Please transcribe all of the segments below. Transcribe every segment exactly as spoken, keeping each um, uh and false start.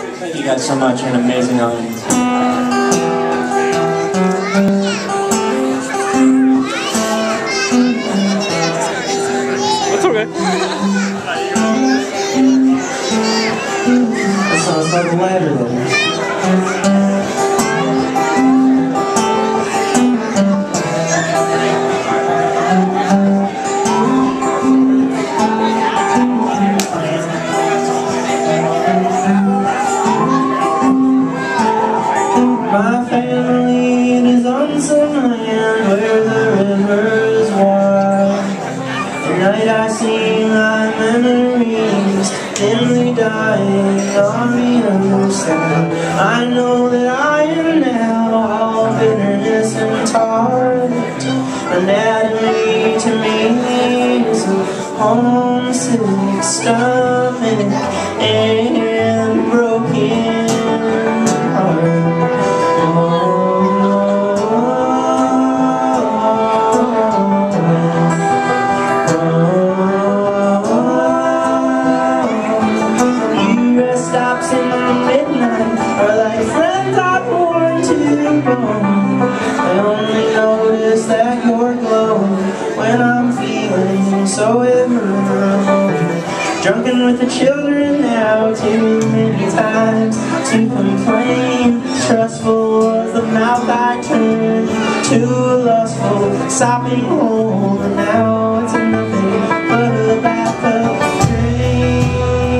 Thank you guys so much. You're an amazing audience. It's okay. That sounds like a ladder though. My family is on some land where the river is wide. At night I see my memories dimly dying on the other side. I know that I am now all bitterness and tart. Anatomy to me is a homesick stomach and broken heart. Stops in the midnight are like friends I born to bone. I only notice that you're glowing when I'm feeling so ever alone. Drunken with the children now, too many times to complain. Trustful was the mouth I turned, too lustful, sopping whole, and now it's nothing but a bathtub drain.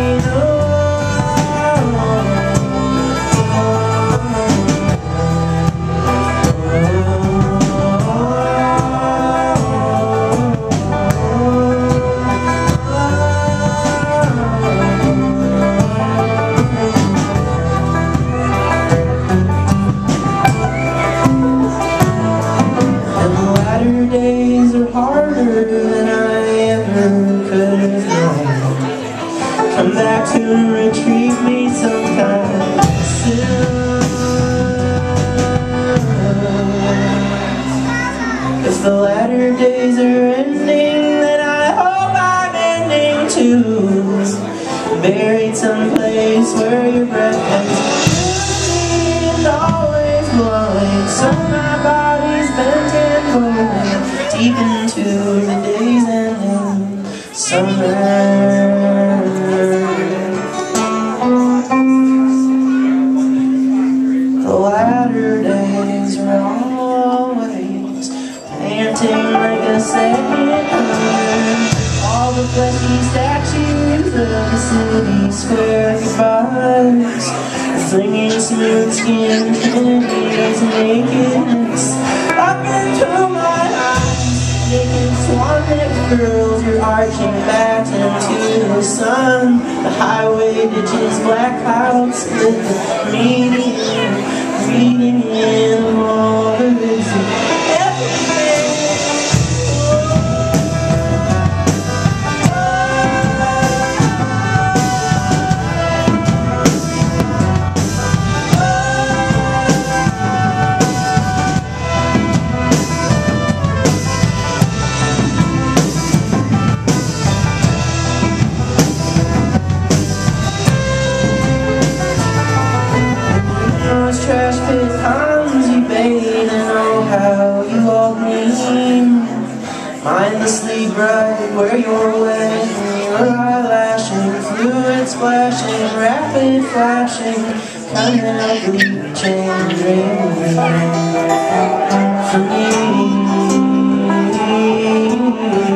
Days are harder than I ever could have known. Come back to retrieve me sometime soon. If the latter days are ending, then I hope I'm ending too. Buried someplace where your breath has always blowing, so my body's bent and rolling deep into the day's ending summer. The latter days are always panting like a second hunger. All the fleshy statues of the city square goodbyes, flinging smooth skin candies and nakedness up into my eyes. Naked swan-necked girls, you're arching back into the sun. The highway ditches, black clouds split the median, reading in all the vision. Trash pit ponds you bathe, and oh how you all gleam, mindlessly bright where you're wet, your eyelashing, fluid splashing, rapid flashing, canal bleaching, dreaming for me.